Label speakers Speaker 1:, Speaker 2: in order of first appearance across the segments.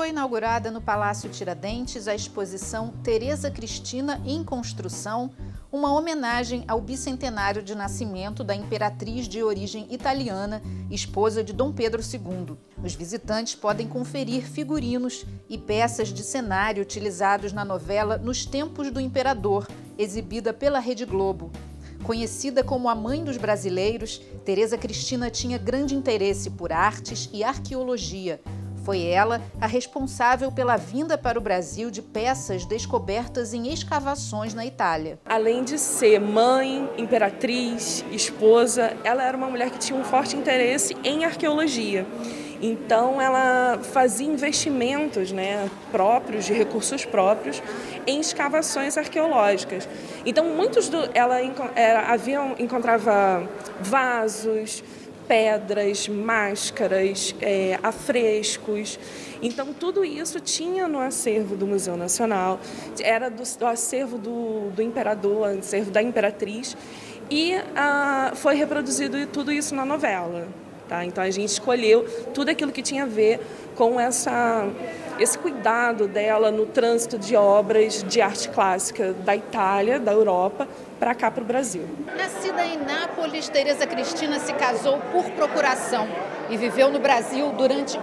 Speaker 1: foi inaugurada no Palácio Tiradentes a exposição Teresa Cristina em Construção, uma homenagem ao bicentenário de nascimento da imperatriz de origem italiana, esposa de Dom Pedro II. Os visitantes podem conferir figurinos e peças de cenário utilizados na novela Nos Tempos do Imperador, exibida pela Rede Globo. Conhecida como a mãe dos brasileiros, Teresa Cristina tinha grande interesse por artes e arqueologia. Foi ela a responsável pela vinda para o Brasil de peças descobertas em escavações na Itália.
Speaker 2: Além de ser mãe, imperatriz, esposa, ela era uma mulher que tinha um forte interesse em arqueologia. Então ela fazia investimentos, próprios, de recursos próprios, em escavações arqueológicas. Então ela encontrava vasos, pedras, máscaras, afrescos. Então tudo isso tinha no acervo do Museu Nacional, era do acervo do imperador, acervo da imperatriz, e foi reproduzido tudo isso na novela. Tá? Então a gente escolheu tudo aquilo que tinha a ver com esse cuidado dela no trânsito de obras de arte clássica da Itália, da Europa, para cá, para o Brasil.
Speaker 1: Nascida em Nápoles, Teresa Cristina se casou por procuração e viveu no Brasil durante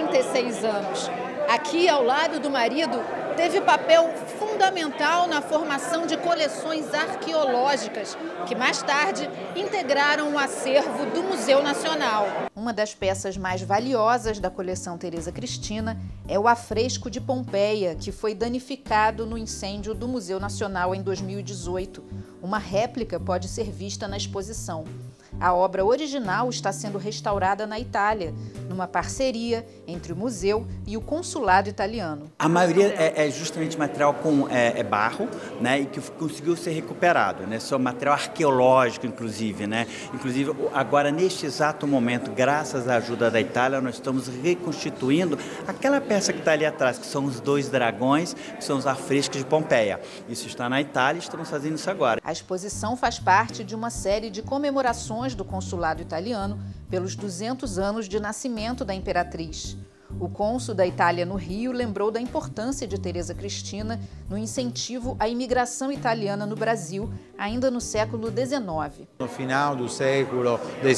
Speaker 1: 46 anos. Aqui, ao lado do marido, teve papel fundamental na formação de coleções arqueológicas, que mais tarde integraram o acervo do Museu Nacional. Uma das peças mais valiosas da coleção Teresa Cristina é o afresco de Pompeia, que foi danificado no incêndio do Museu Nacional em 2018. Uma réplica pode ser vista na exposição. A obra original está sendo restaurada na Itália, numa parceria entre o museu e o consulado italiano.
Speaker 3: A maioria é justamente material com barro, e que conseguiu ser recuperado, Só material arqueológico, inclusive, Inclusive, agora, neste exato momento, graças à ajuda da Itália, nós estamos reconstituindo aquela peça que está ali atrás, que são os dois dragões, que são os afrescos de Pompeia. Isso está na Itália e estamos fazendo isso agora.
Speaker 1: A exposição faz parte de uma série de comemorações do consulado italiano pelos 200 anos de nascimento da imperatriz. O cônsul da Itália no Rio lembrou da importância de Teresa Cristina no incentivo à imigração italiana no Brasil, ainda no século XIX.
Speaker 4: No final do século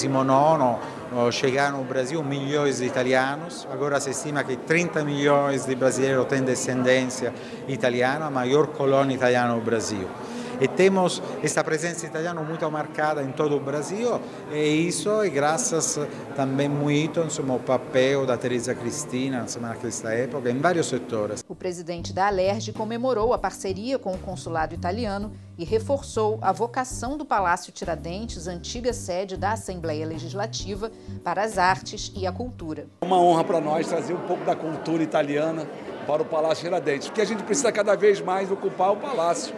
Speaker 4: XIX, chegaram ao Brasil milhões de italianos. Agora se estima que 30 milhões de brasileiros têm descendência italiana, a maior colônia italiana no Brasil. E temos essa presença italiana muito marcada em todo o Brasil, e isso é graças também muito ao papel da Teresa Cristina nessa época, em vários setores.
Speaker 1: O presidente da Alerj comemorou a parceria com o consulado italiano e reforçou a vocação do Palácio Tiradentes, antiga sede da Assembleia Legislativa, para as artes e a cultura.
Speaker 5: É uma honra para nós trazer um pouco da cultura italiana para o Palácio Tiradentes, porque a gente precisa cada vez mais ocupar o Palácio,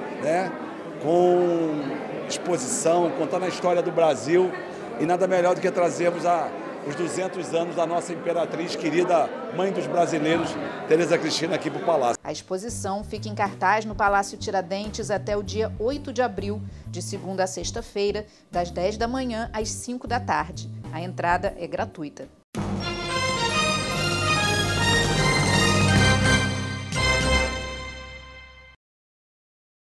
Speaker 5: com exposição, contando a história do Brasil, e nada melhor do que trazermos os 200 anos da nossa imperatriz querida, mãe dos brasileiros, Teresa Cristina, aqui para o Palácio.
Speaker 1: A exposição fica em cartaz no Palácio Tiradentes até o dia 8 de abril, de segunda a sexta-feira, das 10 da manhã às 5 da tarde. A entrada é gratuita.